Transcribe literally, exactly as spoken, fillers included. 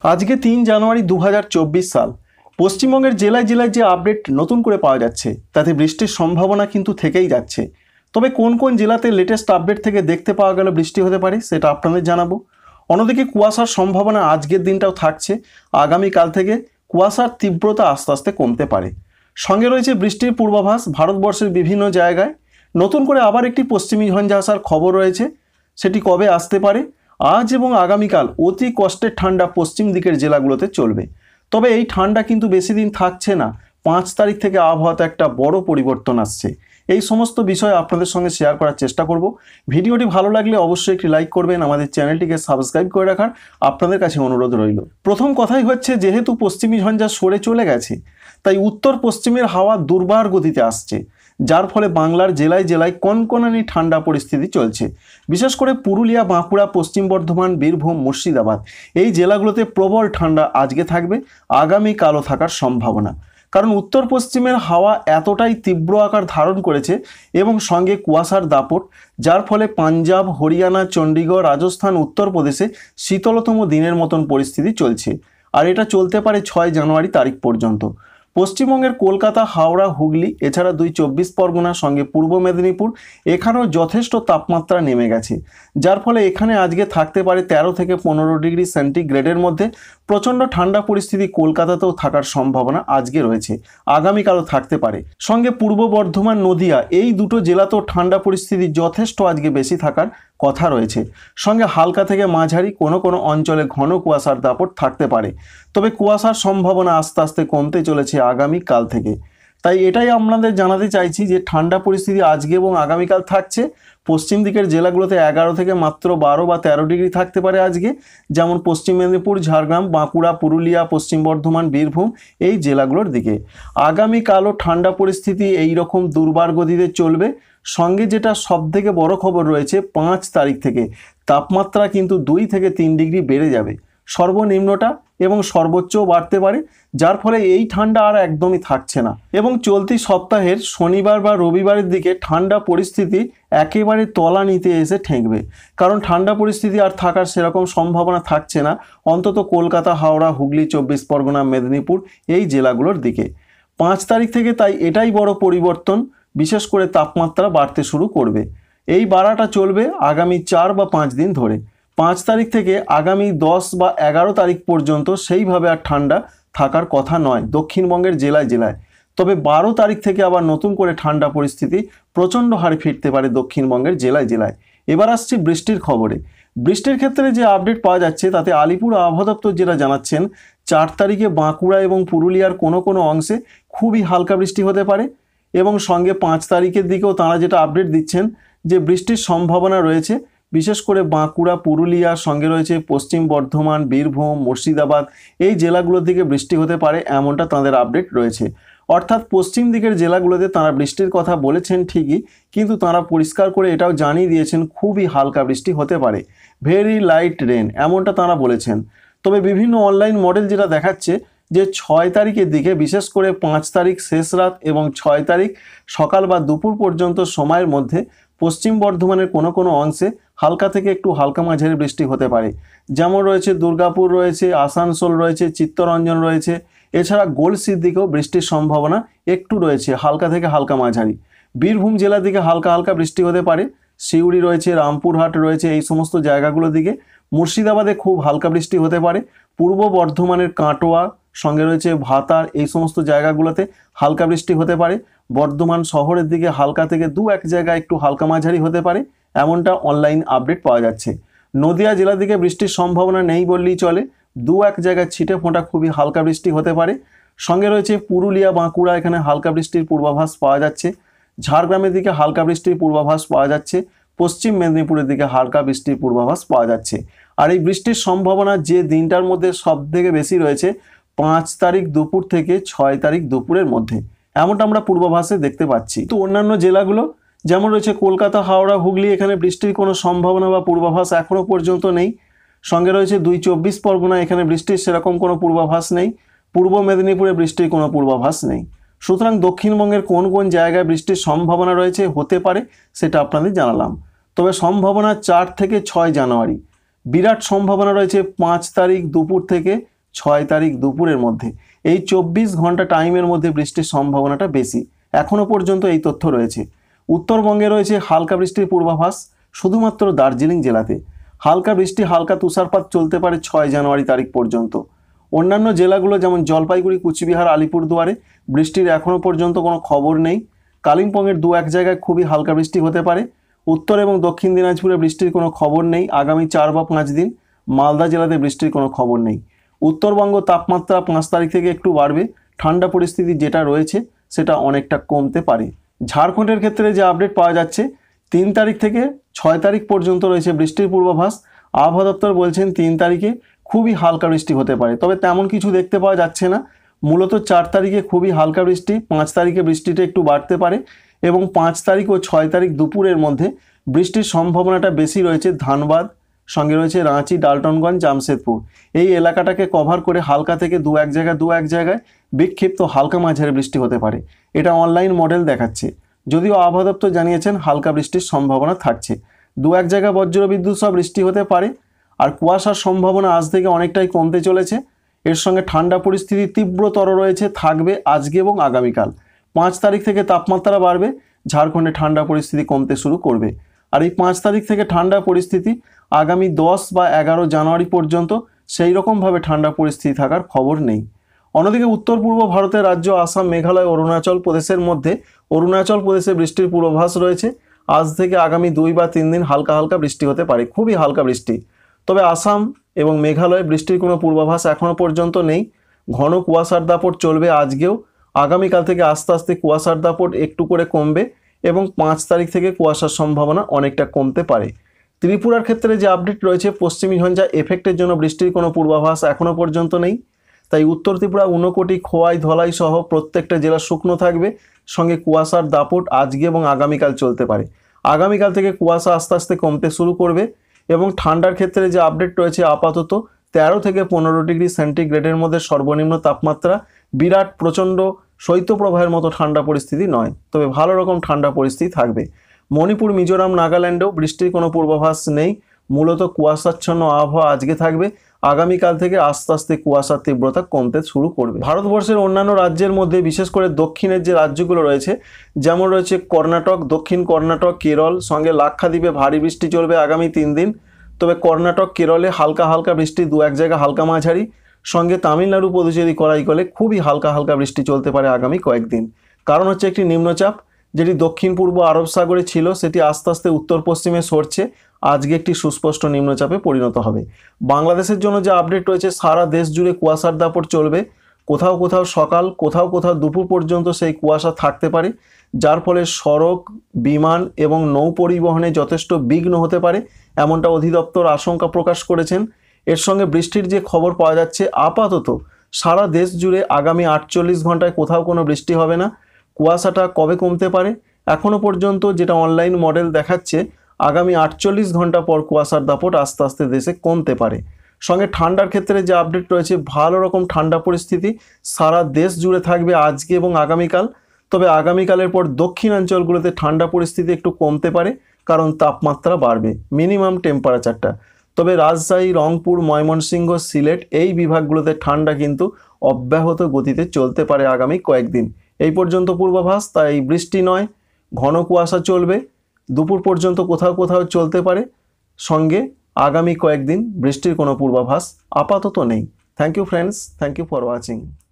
আজকে তিন জানুয়ারি দু হাজার চব্বিশ সাল। পশ্চিমবঙ্গের জেলায় জেলায় যে আপডেট নতুন করে পাওয়া যাচ্ছে তাতে বৃষ্টির সম্ভাবনা কিন্তু থেকেই যাচ্ছে। তবে কোন কোন জেলাতে লেটেস্ট আপডেট থেকে দেখতে পাওয়া গেল বৃষ্টি হতে পারে সেটা আপনাদের জানাবো। অন্যদিকে কুয়াশার সম্ভাবনা আজকের দিনটাও থাকছে। আগামীকাল থেকে কুয়াশার তীব্রতা আস্তে আস্তে কমতে পারে। সঙ্গে রয়েছে বৃষ্টির পূর্বাভাস ভারতবর্ষের বিভিন্ন জায়গায়। নতুন করে আবার একটি পশ্চিমী ঝঞ্ঝা আসার খবর রয়েছে, সেটি কবে আসতে পারে। আজ এবং আগামীকাল অতি কষ্টের ঠান্ডা পশ্চিম দিকের জেলাগুলোতে চলবে। তবে এই ঠান্ডা কিন্তু বেশি দিন থাকছে না। পাঁচ তারিখ থেকে আবহাওয়াতে একটা বড় পরিবর্তন আসছে। এই সমস্ত বিষয় আপনাদের সঙ্গে শেয়ার করার চেষ্টা করব। ভিডিওটি ভালো লাগলে অবশ্যই একটি লাইক করবেন, আমাদের চ্যানেলটিকে সাবস্ক্রাইব করে রাখার আপনাদের কাছে অনুরোধ রইল। প্রথম কথাই হচ্ছে, যেহেতু পশ্চিমী ঝঞ্ঝা সরে চলে গেছে তাই উত্তর পশ্চিমের হাওয়া দুর্বার গতিতে আসছে, যার ফলে বাংলার জেলায় জেলায় কনকনানি ঠান্ডা পরিস্থিতি চলছে। বিশেষ করে পুরুলিয়া, বাঁকুড়া, পশ্চিম বর্ধমান, বীরভূম, মুর্শিদাবাদ এই জেলাগুলোতে প্রবল ঠান্ডা আজকে থাকবে, আগামীকালও থাকার সম্ভাবনা। কারণ উত্তর পশ্চিমের হাওয়া এতটাই তীব্র আকার ধারণ করেছে এবং সঙ্গে কুয়াশার দাপট, যার ফলে পাঞ্জাব, হরিয়ানা, চণ্ডীগড়, রাজস্থান, উত্তরপ্রদেশে শীতলতম দিনের মতন পরিস্থিতি চলছে। আর এটা চলতে পারে ছয় জানুয়ারি তারিখ পর্যন্ত। পশ্চিমবঙ্গের কলকাতা, হাওড়া, হুগলি এছাড়া দুই চব্বিশ পরগনা সঙ্গে পূর্ব মেদিনীপুর এখানেও যথেষ্ট তাপমাত্রা নেমে গেছে, যার ফলে এখানে আজকে থাকতে পারে তেরো থেকে পনেরো ডিগ্রি সেন্টিগ্রেডের মধ্যে। প্রচণ্ড ঠান্ডা পরিস্থিতি কলকাতাতেও থাকার সম্ভাবনা আজকে রয়েছে, আগামীকালও থাকতে পারে। সঙ্গে পূর্ব বর্ধমান, নদিয়া এই দুটো জেলাতেও ঠান্ডা পরিস্থিতি যথেষ্ট আজকে বেশি থাকার কথা রয়েছে। সঙ্গে হালকা থেকে মাঝারি কোনো কোনো অঞ্চলে ঘন কুয়াশার দাপট থাকতে পারে। তবে কুয়াশার সম্ভাবনা আস্তে আস্তে কমতে চলেছে আগামীকাল থেকে। তাই এটাই আপনাদের জানাতে চাইছি যে ঠান্ডা পরিস্থিতি আজকে এবং আগামীকাল থাকছে। পশ্চিম দিকের জেলাগুলোতে এগারো থেকে মাত্র বারো বা তেরো ডিগ্রি থাকতে পারে আজকে, যেমন পশ্চিম মেদিনীপুর, ঝাড়গ্রাম, বাঁকুড়া, পুরুলিয়া, পশ্চিম বর্ধমান, বীরভূম এই জেলাগুলোর দিকে। আগামীকালও ঠান্ডা পরিস্থিতি এই রকম দুর্বার গতিতে চলবে। সঙ্গে যেটা সবথেকে বড় খবর রয়েছে, পাঁচ তারিখ থেকে তাপমাত্রা কিন্তু দুই থেকে তিন ডিগ্রি বেড়ে যাবে সর্বনিম্নটা, এবং সর্বোচ্চও বাড়তে পারে, যার ফলে এই ঠান্ডা আর একদমই থাকছে না। এবং চলতি সপ্তাহের শনিবার বা রবিবারের দিকে ঠান্ডা পরিস্থিতি একেবারে তলানিতে এসে ঠেকবে। কারণ ঠান্ডা পরিস্থিতি আর থাকার সেরকম সম্ভাবনা থাকছে না, অন্তত কলকাতা, হাওড়া, হুগলি, চব্বিশ পরগনা, মেদিনীপুর এই জেলাগুলোর দিকে। পাঁচ তারিখ থেকে তাই এটাই বড় পরিবর্তন, বিশেষ করে তাপমাত্রা বাড়তে শুরু করবে। এই বাড়াটা চলবে আগামী চার বা পাঁচ দিন ধরে। পাঁচ তারিখ থেকে আগামী দশ বা এগারো তারিখ পর্যন্ত সেইভাবে আর ঠান্ডা থাকার কথা নয় দক্ষিণবঙ্গের জেলায় জেলায়। তবে বারো তারিখ থেকে আবার নতুন করে ঠান্ডা পরিস্থিতি প্রচণ্ড হারে ফিরতে পারে দক্ষিণবঙ্গের জেলায় জেলায়। এবার আসছি বৃষ্টির খবরে। বৃষ্টির ক্ষেত্রে যে আপডেট পাওয়া যাচ্ছে তাতে আলিপুর আবহাওয়া দপ্তর যেটা জানাচ্ছেন, চার তারিখে বাঁকুড়া এবং পুরুলিয়ার কোনো কোনো অংশে খুবই হালকা বৃষ্টি হতে পারে। এবং সঙ্গে পাঁচ তারিখের দিকেও তাঁরা যেটা আপডেট দিচ্ছেন যে বৃষ্টির সম্ভাবনা রয়েছে, বিশেষ করে বাঁকুড়া, পুরুলিয়া সঙ্গে রয়েছে পশ্চিম বর্ধমান, বীরভূম, মুর্শিদাবাদ এই জেলাগুলোর দিকে বৃষ্টি হতে পারে, এমনটা তাদের আপডেট রয়েছে। অর্থাৎ পশ্চিম দিকের জেলাগুলোতে তাঁরা বৃষ্টির কথা বলেছেন ঠিকই, কিন্তু তাঁরা পরিষ্কার করে এটাও জানিয়ে দিয়েছেন খুবই হালকা বৃষ্টি হতে পারে, ভেরি লাইট রেন, এমনটা তাঁরা বলেছেন। তবে বিভিন্ন অনলাইন মডেল যেটা দেখাচ্ছে যে ছয় তারিখের দিকে, বিশেষ করে পাঁচ তারিখ শেষ রাত এবং ছয় তারিখ সকাল বা দুপুর পর্যন্ত সময়ের মধ্যে পশ্চিম বর্ধমানের কোনো কোনো অংশে হালকা থেকে একটু হালকা মাঝারি বৃষ্টি হতে পারে। যেমন রয়েছে দুর্গাপুর রয়েছে, আসানসোল রয়েছে, চিত্তরঞ্জন রয়েছে, এছাড়া গলসির দিকেও বৃষ্টির সম্ভাবনা একটু রয়েছে, হালকা থেকে হালকা মাঝারি। বীরভূম জেলার দিকে হালকা হালকা বৃষ্টি হতে পারে, সিউড়ি রয়েছে, রামপুরহাট রয়েছে এই সমস্ত জায়গাগুলোর দিকে। মুর্শিদাবাদে খুব হালকা বৃষ্টি হতে পারে। পূর্ব বর্ধমানের কাটোয়া সঙ্গে রয়েছে ভাতার এই সমস্ত জায়গাগুলোতে হালকা বৃষ্টি হতে পারে। বর্ধমান শহরের দিকে হালকা থেকে দু এক জায়গায় একটু হালকা মাঝারি হতে পারে, এমনটা অনলাইন আপডেট পাওয়া যাচ্ছে। নদিয়া জেলার দিকে বৃষ্টির সম্ভাবনা নেই বললেই চলে, দু এক জায়গায় ছিটে ফোঁটা খুবই হালকা বৃষ্টি হতে পারে। সঙ্গে রয়েছে পুরুলিয়া, বাঁকুড়া এখানে হালকা বৃষ্টির পূর্বাভাস পাওয়া যাচ্ছে। ঝাড়গ্রামের দিকে হালকা বৃষ্টির পূর্বাভাস পাওয়া যাচ্ছে। পশ্চিম মেদিনীপুরের দিকে হালকা বৃষ্টির পূর্বাভাস পাওয়া যাচ্ছে। আর এই বৃষ্টির সম্ভাবনা যে দিনটার মধ্যে সব থেকে বেশি রয়েছে পাঁচ তারিখ দুপুর থেকে ছয় তারিখ দুপুরের মধ্যে, এমনটা আমরা পূর্বাভাসে দেখতে পাচ্ছি। তো অন্যান্য জেলাগুলো যেমন রয়েছে কলকাতা, হাওড়া, হুগলি এখানে বৃষ্টির কোনো সম্ভাবনা বা পূর্বাভাস এখনও পর্যন্ত নেই। সঙ্গে রয়েছে দুই চব্বিশ পরগনা, এখানে বৃষ্টির সেরকম কোনো পূর্বাভাস নেই। পূর্ব মেদিনীপুরে বৃষ্টির কোনো পূর্বাভাস নেই। সুতরাং দক্ষিণবঙ্গের কোন কোন জায়গায় বৃষ্টির সম্ভাবনা রয়েছে হতে পারে সেটা আপনাদের জানালাম। তবে সম্ভাবনা চার থেকে ছয় জানুয়ারি, বিরাট সম্ভাবনা রয়েছে পাঁচ তারিখ দুপুর থেকে ছয় তারিখ দুপুরের মধ্যে, এই চব্বিশ ঘন্টা টাইমের মধ্যে বৃষ্টির সম্ভাবনাটা বেশি। এখনও পর্যন্ত এই তথ্য রয়েছে। উত্তরবঙ্গে রয়েছে হালকা বৃষ্টির পূর্বাভাস শুধুমাত্র দার্জিলিং জেলাতে। হালকা বৃষ্টি হালকা তুষারপাত চলতে পারে ছয় জানুয়ারি তারিখ পর্যন্ত। অন্যান্য জেলাগুলো যেমন জলপাইগুড়ি, কুচবিহার, আলিপুরদুয়ারে বৃষ্টির এখনও পর্যন্ত কোনো খবর নেই। কালিম্পংয়ের দু এক জায়গায় খুবই হালকা বৃষ্টি হতে পারে। উত্তর এবং দক্ষিণ দিনাজপুরে বৃষ্টির কোনো খবর নেই আগামী চার বা পাঁচ দিন। মালদা জেলাতে বৃষ্টির কোনো খবর নেই। উত্তরবঙ্গ তাপমাত্রা পাঁচ তারিখ থেকে একটু বাড়বে, ঠান্ডা পরিস্থিতি যেটা রয়েছে সেটা অনেকটা কমতে পারে। ঝাড়খণ্ডের ক্ষেত্রে যে আপডেট পাওয়া যাচ্ছে, তিন তারিখ থেকে ছয় তারিখ পর্যন্ত রয়েছে বৃষ্টির পূর্বাভাস। আবহাওয়া দপ্তর বলছেন তিন তারিখে খুবই হালকা বৃষ্টি হতে পারে, তবে তেমন কিছু দেখতে পাওয়া যাচ্ছে না। মূলত চার তারিখে খুবই হালকা বৃষ্টি, পাঁচ তারিখে বৃষ্টিটা একটু বাড়তে পারে এবং পাঁচ তারিখ ও ছয় তারিখ দুপুরের মধ্যে বৃষ্টির সম্ভাবনাটা বেশি রয়েছে ধানবাদ, সঙ্গে রয়েছে রাঁচি, ডালটনগঞ্জ, জামশেদপুর। এই এলাকাটাকে কভার করে হালকা থেকে দু এক জায়গায় দু এক জায়গায় বিক্ষিপ্ত হালকা মাঝারি বৃষ্টি হতে পারে। এটা অনলাইন মডেল দেখাচ্ছে, যদিও আবহাওয়া দপ্তর জানিয়েছেন হালকা বৃষ্টির সম্ভাবনা থাকছে। দু এক জায়গায় বজ্রবিদ্যুৎ সহ বৃষ্টি হতে পারে। আর কুয়াশার সম্ভাবনা আজ থেকে অনেকটাই কমতে চলেছে। এর সঙ্গে ঠান্ডা পরিস্থিতি তীব্রতর রয়েছে, থাকবে আজকে এবং আগামীকাল। পাঁচ তারিখ থেকে তাপমাত্রা বাড়বে, ঝাড়খণ্ডে ঠান্ডা পরিস্থিতি কমতে শুরু করবে। আর এই পাঁচ তারিখ থেকে ঠান্ডা পরিস্থিতি আগামী দশ বা এগারো জানুয়ারি পর্যন্ত সেই রকমভাবে ঠান্ডা পরিস্থিতি থাকার খবর নেই। অন্যদিকে উত্তর পূর্ব ভারতের রাজ্য আসাম, মেঘালয়, অরুণাচল প্রদেশের মধ্যে অরুণাচল প্রদেশে বৃষ্টির পূর্বাভাস রয়েছে। আজ থেকে আগামী দুই বা তিন দিন হালকা হালকা বৃষ্টি হতে পারে, খুবই হালকা বৃষ্টি। তবে আসাম এবং মেঘালয় বৃষ্টির কোনো পূর্বাভাস এখনও পর্যন্ত নেই। ঘন কুয়াশার দাপট চলবে আজকেও। আগামীকাল থেকে আস্তে আস্তে কুয়াশার দাপট একটু করে কমবে এবং পাঁচ তারিখ থেকে কুয়াশার সম্ভাবনা অনেকটা কমতে পারে। ত্রিপুরার ক্ষেত্রে যে আপডেট রয়েছে, পশ্চিমী ঝঞ্ঝা এফেক্টের জন্য বৃষ্টির কোনো পূর্বাভাস এখনও পর্যন্ত নেই। তাই উত্তর ত্রিপুরা, ঊনকোটি, খোয়াই, ধলাই সহ প্রত্যেকটা জেলা শুকনো থাকবে, সঙ্গে কুয়াশার দাপট আজকে এবং আগামীকাল চলতে পারে। আগামীকাল থেকে কুয়াশা আস্তে আস্তে কমতে শুরু করবে এবং ঠান্ডার ক্ষেত্রে যে আপডেট রয়েছে, আপাতত তেরো থেকে পনেরো ডিগ্রি সেন্টিগ্রেডের মধ্যে সর্বনিম্ন তাপমাত্রা। বিরাট প্রচণ্ড শৈত্যপ্রবাহের মতো ঠান্ডা পরিস্থিতি নয়, তবে ভালো রকম ঠান্ডা পরিস্থিতি থাকবে। মণিপুর, মিজোরাম, নাগাল্যান্ডেও বৃষ্টির কোনো পূর্বাভাস নেই। মূলত কুয়াশাচ্ছন্ন আবহাওয়া আজকে থাকবে। আগামীকাল থেকে আস্তে আস্তে কুয়াশার তীব্রতা কমতে শুরু করবে। ভারতবর্ষের অন্যান্য রাজ্যের মধ্যে বিশেষ করে দক্ষিণের যে রাজ্যগুলো রয়েছে, যেমন রয়েছে কর্ণাটক, দক্ষিণ কর্ণাটক, কেরল, সঙ্গে লাক্ষাদ্বীপে ভারী বৃষ্টি চলবে আগামী তিন দিন। তবে কর্ণাটক, কেরলে হালকা হালকা বৃষ্টি, দু এক জায়গা হালকা মাঝারি। সঙ্গে তামিলনাড়ু, পুদুচেরি, করাইকলে খুবই হালকা হালকা বৃষ্টি চলতে পারে আগামী কয়েকদিন। কারণ হচ্ছে একটি নিম্নচাপ যেটি দক্ষিণ পূর্ব আরব সাগরে ছিল, সেটি আস্তে আস্তে উত্তর পশ্চিমে সরছে। আজকে একটি সুস্পষ্ট নিম্নচাপে পরিণত হবে। বাংলাদেশের জন্য যে আপডেট রয়েছে, সারা দেশ জুড়ে কুয়াশার দাপট চলবে। কোথাও কোথাও সকাল, কোথাও কোথাও দুপুর পর্যন্ত সেই কুয়াশা থাকতে পারে, যার ফলে সড়ক, বিমান এবং নৌ পরিবহনে যথেষ্ট বিঘ্ন হতে পারে, এমনটা অধিদপ্তর আশঙ্কা প্রকাশ করেছেন। এর সঙ্গে বৃষ্টির যে খবর পাওয়া যাচ্ছে, আপাতত সারা দেশ জুড়ে আগামী আটচল্লিশ ঘন্টায় কোথাও কোনো বৃষ্টি হবে না। কুয়াশাটা কবে কমতে পারে, এখনও পর্যন্ত যেটা অনলাইন মডেল দেখাচ্ছে, আগামী আটচল্লিশ ঘন্টা পর কুয়াশার দাপট আস্তে আস্তে দেশে কমতে পারে। সঙ্গে ঠান্ডার ক্ষেত্রে যে আপডেট রয়েছে, ভালো রকম ঠান্ডা পরিস্থিতি সারা দেশ জুড়ে থাকবে আজকে এবং আগামীকাল। তবে আগামীকালের পর দক্ষিণাঞ্চলগুলোতে ঠান্ডা পরিস্থিতি একটু কমতে পারে, কারণ তাপমাত্রা বাড়বে, মিনিমাম টেম্পারেচারটা। তবে রাজশাহী, রংপুর, ময়মনসিংহ, সিলেট এই বিভাগগুলোতে ঠান্ডা কিন্তু অব্যাহত গতিতে চলতে পারে আগামী কয়েকদিন। এই পর্যন্ত পূর্বাভাস, তাই বৃষ্টি নয়, ঘন কুয়াশা চলবে, দুপুর পর্যন্ত কোথাও কোথাও চলতে পারে। সঙ্গে আগামী কয়েকদিন বৃষ্টির কোনো পূর্বাভাস আপাতত নেই। Thank you friends, thank you for watching.